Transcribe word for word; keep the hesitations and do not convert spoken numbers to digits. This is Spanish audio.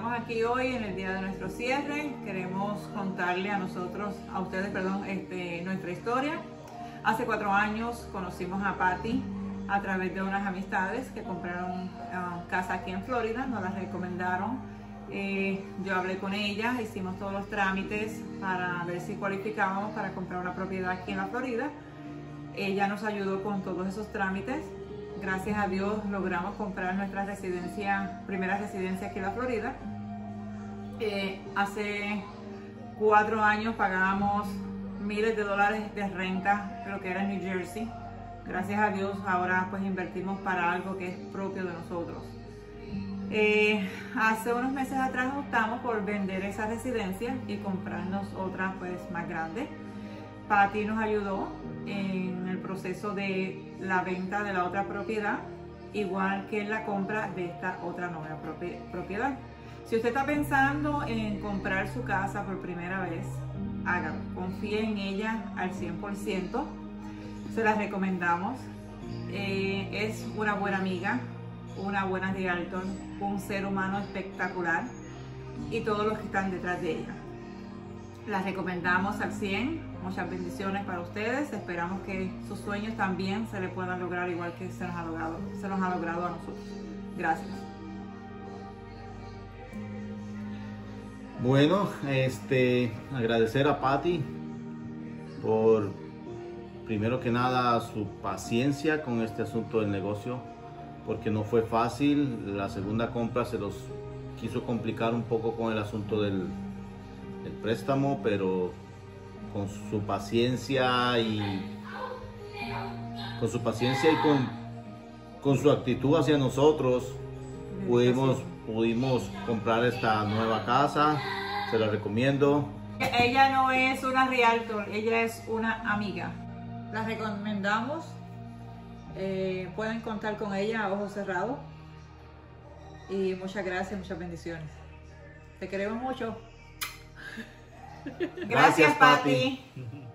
estamos aquí hoy en el día de nuestro cierre. Queremos contarle a nosotros, a ustedes, perdón, este, nuestra historia. Hace cuatro años conocimos a Patty a través de unas amistades que compraron uh, casa aquí en Florida, nos las recomendaron. Eh, yo hablé con ella, hicimos todos los trámites para ver si cualificábamos para comprar una propiedad aquí en la Florida. Ella nos ayudó con todos esos trámites. Gracias a Dios logramos comprar nuestra residencia, primera residencia aquí en la Florida. Eh, hace cuatro años pagábamos miles de dólares de renta, lo que era en New Jersey. Gracias a Dios ahora pues invertimos para algo que es propio de nosotros. Eh, hace unos meses atrás optamos por vender esa residencia y comprarnos otra pues más grande. Patty nos ayudó en el proceso de la venta de la otra propiedad, igual que en la compra de esta otra nueva propiedad. Si usted está pensando en comprar su casa por primera vez, hágalo, confíe en ella al cien por ciento, se la recomendamos. Eh, es una buena amiga, una buena realtor, un ser humano espectacular y todos los que están detrás de ella. La recomendamos al cien. Muchas bendiciones para ustedes. Esperamos que sus sueños también se le puedan lograr igual que se nos ha logrado, se nos ha logrado a nosotros. Gracias. Bueno, este, agradecer a Patty por, primero que nada, su paciencia con este asunto del negocio, porque no fue fácil. La segunda compra se los quiso complicar un poco con el asunto del, del préstamo, pero con su paciencia y con su paciencia y con, con su actitud hacia nosotros pudimos, pudimos comprar esta nueva casa. Se la recomiendo. Ella no es una realtor, ella es una amiga. La recomendamos. Eh, pueden contar con ella a ojos cerrados. Y muchas gracias, muchas bendiciones. Te queremos mucho. Gracias, Gracias, Patty. Patty.